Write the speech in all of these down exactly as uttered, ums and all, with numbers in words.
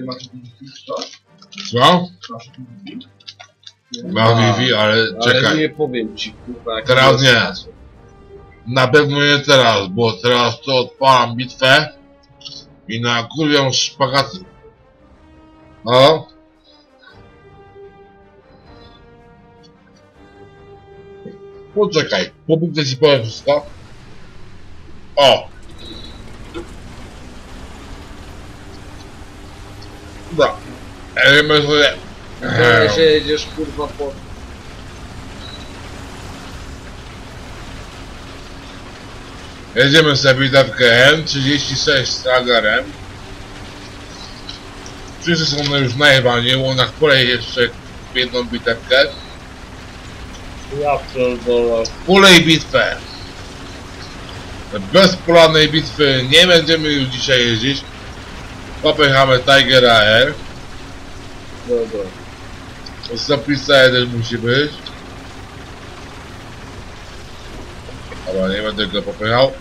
Ty masz co? Co? Masz Ma Wi-Fi, ale Ale czekaj. nie powiem ci, kurwa, jak Teraz jest nie. hasło. Na pewno nie teraz, bo teraz to odpalam bitwę i na kurwią szpagaty. No. Poczekaj, po bitwie ci powiem wszystko. O! Dobra. Jedziemy sobie. Że się jedziesz, kurwa, po... Jedziemy sobie bitewkę M trzydzieści sześć z Agarem. Wszyscy są one już najebani, łonach polej jeszcze jedną bitewkę. Ja pierdolę. Polej bitwę. Bez polanej bitwy nie będziemy już dzisiaj jeździć. Popychamy Tigera R. Dobra. Zapisane też musi być. Dobra, nie będę go popychał.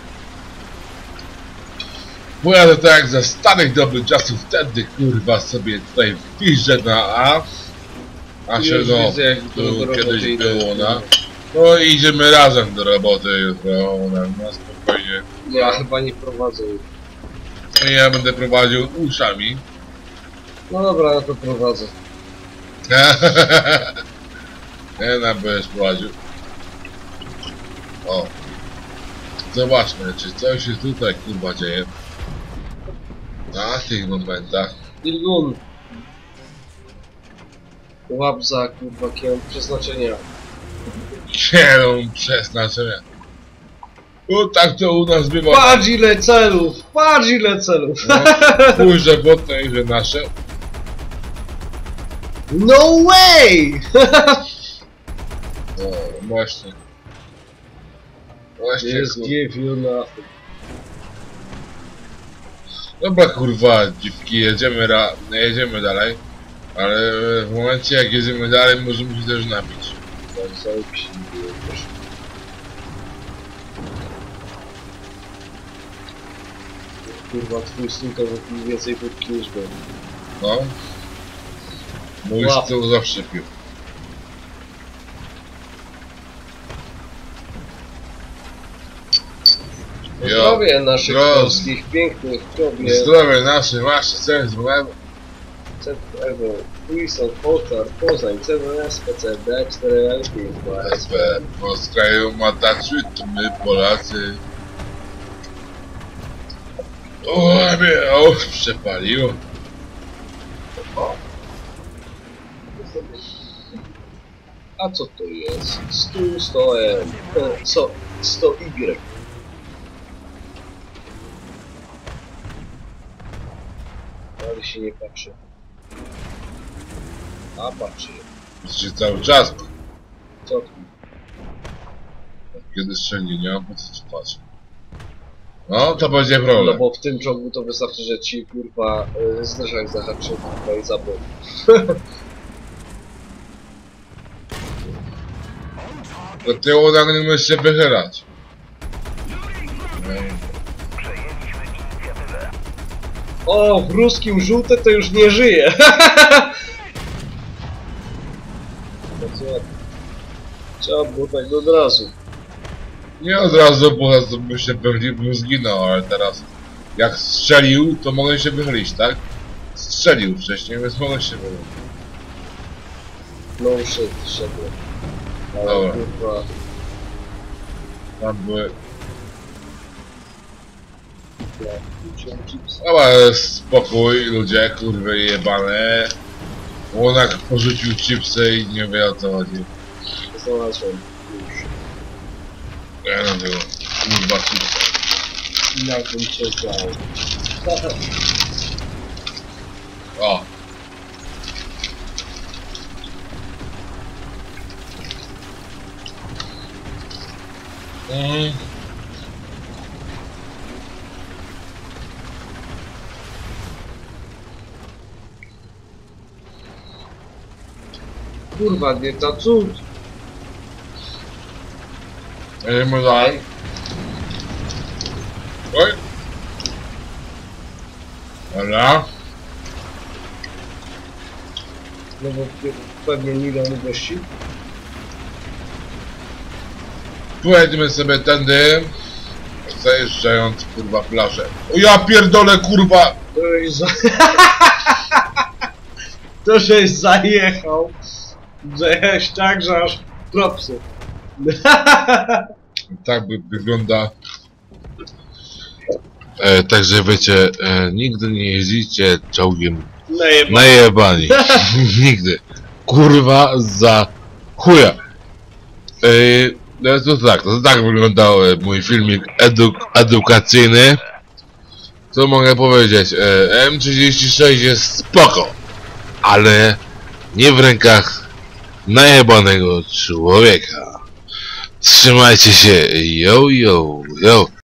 Pojadę tak jak za starych dobrych czasów, wtedy kurwa sobie tutaj wpiszę na A. A się Już no, widzę, jak do tu roboty kiedyś idę. było na. No i idziemy razem do roboty jutro, na, na spokojnie. Ja chyba nie prowadzę. I ja będę prowadził uszami. No dobra, ja to prowadzę. Nie, na będziesz prowadził. O. Zobaczmy, czy coś się tutaj kurwa dzieje. Na tych momentach. Ilgun. Łap za, kurwa, kierunek przeznaczenia. Kierą przeznaczenia. No tak to u nas bywa. Patrz ile celów! Patrz ile celów! No, pójdź robotę i że nasze. No way! No właśnie. Właśnie Jest kurwa. give you nothing. Dobra kurwa dziwki, jedziemy ra... jedziemy dalej. Ale w momencie jak jedziemy dalej możemy się też napić. Tak, cały psi też. Kurwa, twój syn to wypił więcej wódki niż był. No. Mój Wow. stół zawsze pił. Zdrowie naszych Zdrowie. polskich pięknych kobiet. Zdrowie nasze, wasze, cześć, złego. Centralno, Wilson, Polsar, Poznań, C W S, P C D, cztery L pięć, S P, bo z kraju mataczy, to my Polacy. O, mnie, o, przepaliło. A co to jest? sto, sto M, e, co? sto Y. Ale się nie patrzy. A patrzy. Przecież cały czas, Co tu? kiedy strzeli, nie mam po co ci patrzeć. No, to będzie No problem. bo w tym czołgu to wystarczy, że ci kurwa y, zderzak zahaczy kurwa i zaboli. Do tyłu nagle się wychylać. O, w ruskim żółte to już nie żyje. No co? Trzeba było tak od razu. Nie od razu, bo raz by się pewnie bym zginął, ale teraz jak strzelił, to mogę się wychylić, tak? Strzelił wcześniej, więc mogę się wychylić. No shit, szedłem. Ale Dobra. kurwa. Tam były... Ja, kurczę, chips. Dobra, spokój, ludzie, kurwy jebane. Łonak porzucił chipsy i nie wie o co chodzi. Znalazłem już. Ja no było, kurwa chipsy. Jakbym cię znał. O! Mhm. Kurwa, nie ta cud. Jedziemy dalej. Oj! Dobra. No bo pewnie milion gości. Pojedziemy sobie tędy, zajeżdżając kurwa plażę. O ja pierdolę kurwa! To już za... To żeś zajechał. Zajechałeś tak, że aż propsy. Tak by wygląda. E, także wiecie, e, nigdy nie jeździcie czołgiem Najeba. najebani. Nigdy. Kurwa za chuja. E, no to tak, to tak wyglądał e, mój filmik eduk edukacyjny. Co mogę powiedzieć? E, M trzydzieści sześć jest spoko, ale nie w rękach najebanego człowieka. Trzymajcie się, yo yo yo.